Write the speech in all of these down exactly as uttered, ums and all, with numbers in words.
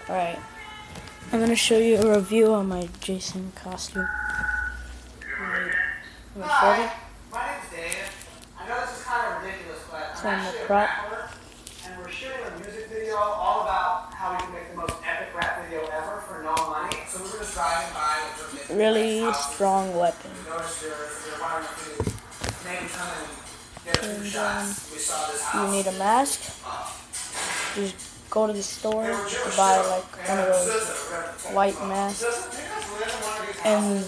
Alright, I'm gonna show you a review on my Jason costume. Wait, Hi, my name's Dave. I know this is kind of ridiculous, but I'm actually a rapper, and we're shooting a music video all about how we can make the most epic rap video ever for no money. So we were just driving by with a really strong weapon. We noticed you're, you're wanting to maybe come and get a few And, shots. um, We saw this house. you need a mask. Just go to the store to buy like one of those white masks, and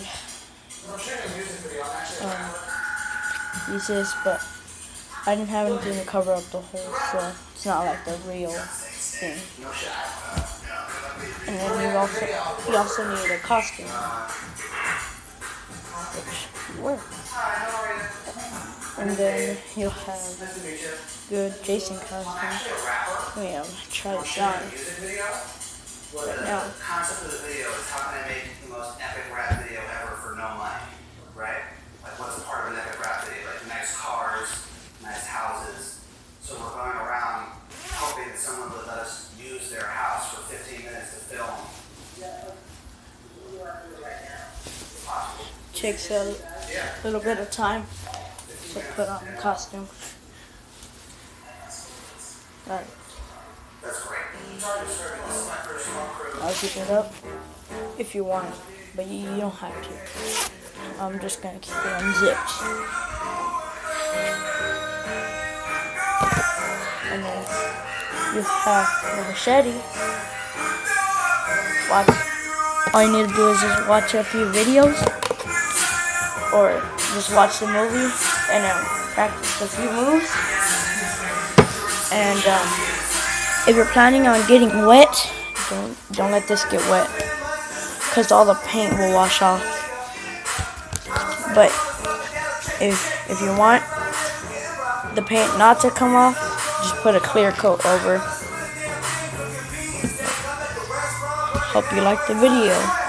um, use this, but I didn't have anything to cover up the hole, so it's not like the real thing. And then you also you also need a costume, which works. And then you'll have good Jason costume. We um, try this on right now. The concept of the video is how can I make the most epic rap video ever for no money, right? Like what's a part of an epic rap video? Like nice cars, nice houses. So we're going around hoping that someone would let us use their house for fifteen minutes to film. Takes a little bit of time to put on the costume. Alright. That's great. I'll keep it up if you want, but you, you don't have to. I'm just gonna keep it unzipped. And then you have the machete. Watch. All you need to do is just watch a few videos, or just watch the movie and um, practice a few moves. And um, if you're planning on getting wet, don't don't let this get wet, because all the paint will wash off. But if if you want the paint not to come off, just put a clear coat over. Hope you like the video.